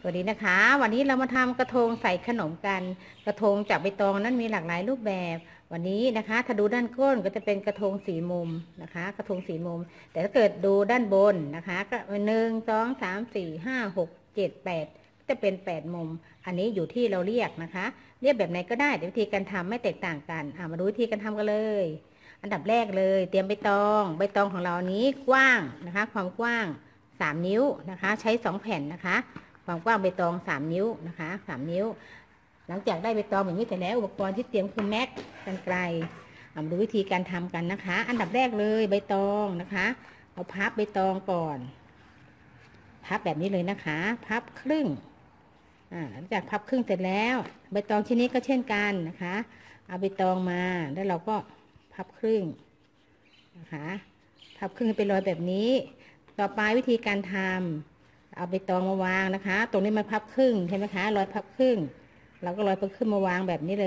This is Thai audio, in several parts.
สวัสดีนะคะวันนี้เรามาทำกระทงใส่ขนมกันกระทงจากใบตองนั้นมีหลากหลายรูปแบบวันนี้นะคะถ้าดูด้านก้นก็จะเป็นกระทงสีมุมนะคะกระทงสีมุมแต่ถ้าเกิดดูด้านบนนะคะก็1 2 3 4 5 6 7 8จะเป็น8 มุมอันนี้อยู่ที่เราเรียกนะคะเรียกแบบไหนก็ได้แต่วิธีการทำไม่แตกต่างกันมาดูวิธีการทำกันเลยอันดับแรกเลยเตรียมใบตองของเรานี้กว้างนะคะความกว้าง3 นิ้วนะคะใช้2แผ่นนะคะความกว้างใบตอง3 นิ้วนะคะ3 นิ้วหลังจากได้ใบตองแบบนี้เสร็จแล้วอุปกรณ์ที่เตรียมคือแม็กกรรไกรมาดูวิธีการทำกันนะคะอันดับแรกเลยใบตองนะคะเอาพับใบตองก่อนพับแบบนี้เลยนะคะพับครึ่งหลังจากพับครึ่งเสร็จแล้วใบตองชิ้นนี้ก็เช่นกันนะคะเอาใบตองมาแล้วเราก็พับครึ่งนะคะพับครึ่งให้เป็นรอยแบบนี้ต่อไปวิธีการทำเอาใบตองมาวางนะคะตรงนี้มาพับครึ่งใช่ไหมคะรอยพับครึ่งเราก็รอยพับครึ่งมาวางแบบนี้เล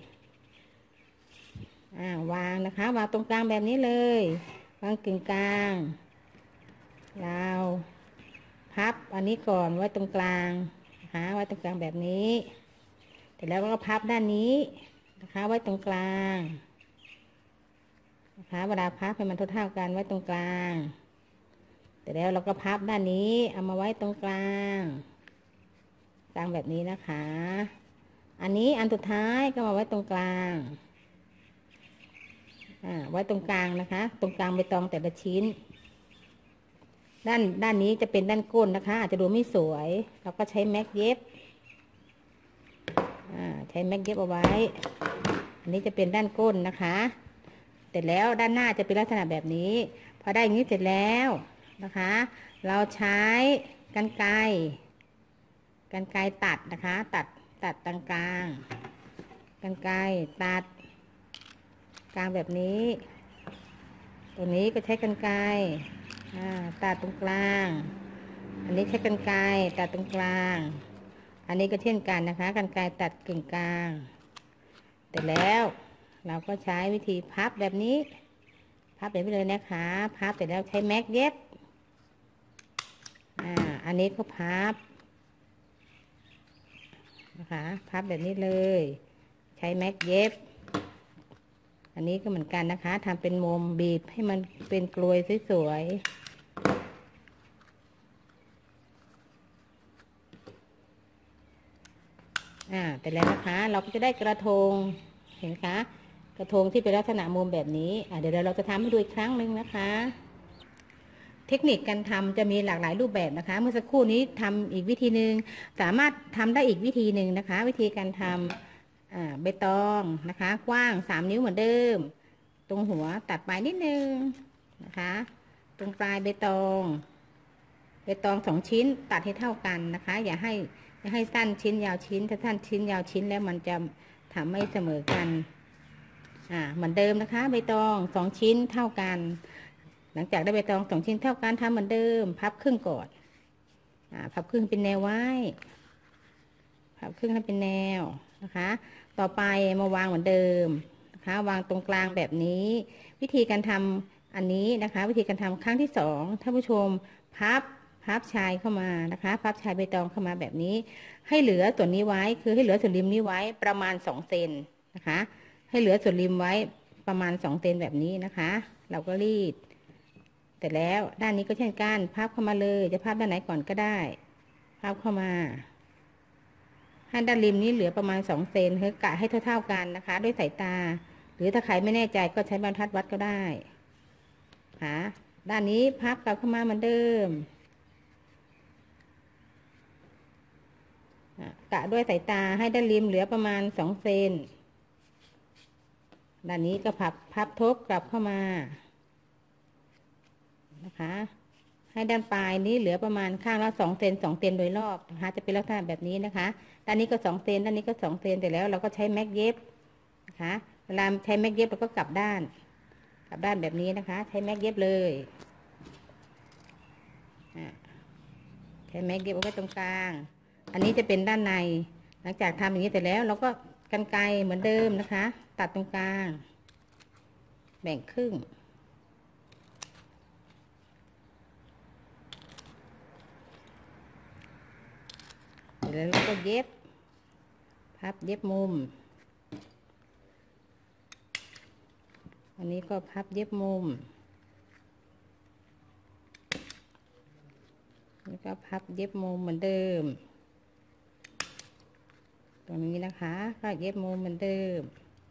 ยวางนะคะวางตรงกลางแบบนี้เลยวางกึ่งกลางเราพับอันนี้ก่อนไว้ตรงกลางนะคะไว้ตรงกลางแบบนี้เสร็จแล้วก็พับด้านนี้นะคะไว้ตรงกลางนะคะเวลาพับให้มันเท่าๆกันไว้ตรงกลางแต่แล้วเราก็พับด้านนี้เอามาไว้ตรงกลางแบบนี้นะคะอันนี้อันสุดท้ายก็มาไว้ตรงกลางไว้ตรงกลางนะคะตรงกลางใบตองแต่ละชิ้นด้านนี้จะเป็นด้านก้นนะคะอาจจะดูไม่สวยเราก็ใช้แม็กเย็บใช้แม็กเย็บเอาไว้อันนี้จะเป็นด้านก้นนะคะเสร็จแล้วด้านหน้าจะเป็นลักษณะแบบนี้พอได้อย่างนี้เสร็จแล้วนะคะเราใช้กรรไกรตัดนะคะตัดตรงกลางกรรไกรตัดกลางแบบนี้ตรงนี้ก็ใช้กรรไกรตัดตรงกลางอันนี้ใช้กรรไกรตัดตรงกลางอันนี้ก็เช่นกันนะคะกรรไกรตัดกึ่งกลางแต่แล้วเราก็ใช้วิธีพับแบบนี้พับแบบนี้เลยนะคะพับเสร็จแล้วใช้แม็กเย็บอันนี้ก็พับนะคะพับแบบนี้เลยใช้แม็กเย็บอันนี้ก็เหมือนกันนะคะทำเป็นมุมบีบให้มันเป็นกลวยสวยๆแต่แล้วนะคะเราก็จะได้กระทงเห็นคะกระทงที่เป็นลักษณะมุมแบบนี้เดี๋ยวเราจะทำให้ดูอีกครั้งหนึ่งนะคะเทคนิคการทำจะมีหลากหลายรูปแบบนะคะเมื่อสักครู่นี้ทำอีกวิธีหนึ่งสามารถทำได้อีกวิธีหนึ่งนะคะวิธีการทำใบตองนะคะกว้าง3 นิ้วเหมือนเดิมตรงหัวตัดปลายนิดนึงนะคะตรงปลายใบตอง2 ชิ้นตัดให้เท่ากันนะคะอย่าให้สั้นชิ้นยาวชิ้นถ้าสั้นชิ้นยาวชิ้นแล้วมันจะทำไม่เสมอกันเหมือนเดิมนะคะใบตอง2 ชิ้นเท่ากันหลังจากได้ใบตอง2 ชิ้นเท่ากันทำเหมือนเดิมพับครึ่งก่อนพับครึ่งเป็นแนวไว้พับครึ่งให้เป็นแนวนะคะต่อไปมาวางเหมือนเดิมนะคะวางตรงกลางแบบนี้วิธีการทำอันนี้นะคะวิธีการทำครั้งที่2ท่านผู้ชมพับชายเข้ามานะคะพับชายใบตองเข้ามาแบบนี้ให้เหลือส่วนนี้ไว้คือให้เหลือส่วนริมนี้ไว้ประมาณ2 เซนนะคะให้เหลือส่วนริมไว้ประมาณ2 เซนแบบนี้นะคะเราก็รีดแต่แล้วด้านนี้ก็เช่นกันพับเข้ามาเลยจะพับด้านไหนก่อนก็ได้พับเข้ามาให้ด้านริมนี้เหลือประมาณ2 เซนคือกะให้เท่าๆกันนะคะด้วยสายตาหรือถ้าใครไม่แน่ใจก็ใช้บรรทัดวัดก็ได้ค่ะด้านนี้พับกลับเข้ามาเหมือนเดิมกะด้วยสายตาให้ด้านริมเหลือประมาณ2 เซนด้านนี้ก็พับทบกลับเข้ามานะคะให้ด้านปลายนี้เหลือประมาณข้างละ2 เซนโดยรอบนะคะจะเป็นลักษณะแบบนี้นะคะด้านนี้ก็2 เซนด้านนี้ก็2 เซนแต่แล้วเราก็ใช้แม็กเย็บนะคะเวลาใช้แม็กเย็บเราก็กลับด้านแบบนี้นะคะใช้แม็กเย็บเลยใช้แม็กเย็บเอาไว้ตรงกลางอันนี้จะเป็นด้านในหลังจากทำอย่างนี้เสร็จแล้วเราก็กรรไกรเหมือนเดิมนะคะตัดตรงกลางแบ่งครึ่งแล้วเราก็เย็บพับเย็บมุมอันนี้ก็พับเย็บมุมแล้วก็พับเย็บมุมเหมือนเดิมตรงนี้นะคะก็เย็บมุมเหมือนเดิม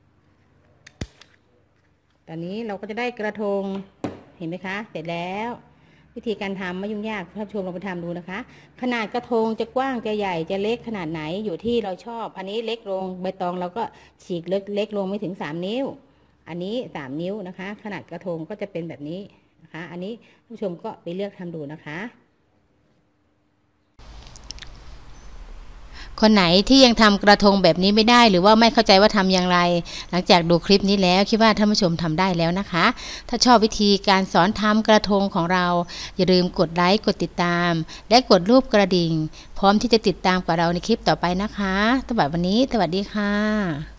ตอนนี้เราก็จะได้กระทงเห็นไหมคะเสร็จแล้ววิธีการทำไม่ยุ่งยากท่านผู้ชมลองไปทำดูนะคะขนาดกระทงจะกว้างจะใหญ่จะเล็กขนาดไหนอยู่ที่เราชอบอันนี้เล็กลงใบตองเราก็ฉีกเล็กลงไม่ถึง3 นิ้วอันนี้3 นิ้วนะคะขนาดกระทงก็จะเป็นแบบนี้นะคะอันนี้ท่านผู้ชมก็ไปเลือกทำดูนะคะคนไหนที่ยังทำกระทงแบบนี้ไม่ได้หรือว่าไม่เข้าใจว่าทำอย่างไรหลังจากดูคลิปนี้แล้วคิดว่าท่านผู้ชมทำได้แล้วนะคะถ้าชอบวิธีการสอนทำกระทงของเราอย่าลืมกดไลค์กดติดตามและกดรูปกระดิ่งพร้อมที่จะติดตามกับเราในคลิปต่อไปนะคะสำหรับวันนี้สวัสดีค่ะ